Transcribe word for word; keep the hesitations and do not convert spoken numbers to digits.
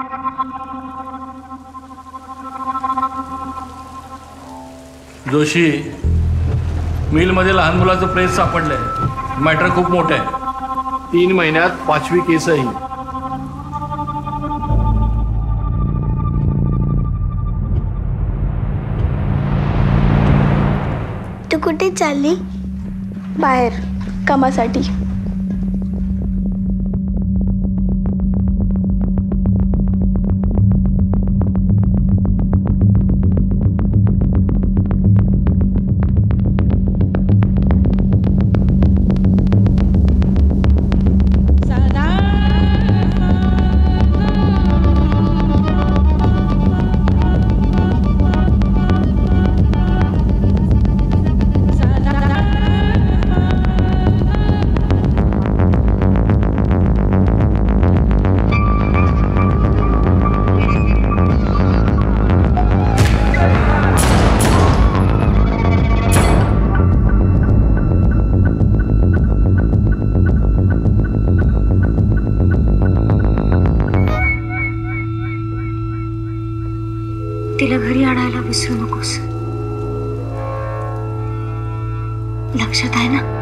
जोशी, मिलमध्ये लहान मुलाचं प्रेस सापडलंय. मॅटर खूप मोठं आहे. तीन महिन्यात पाचवी केसही. तू कुठे चालली? बाहेर कामासाठी. तिला घरी आणायला विसरू नकोस. लक्षात आहे ना?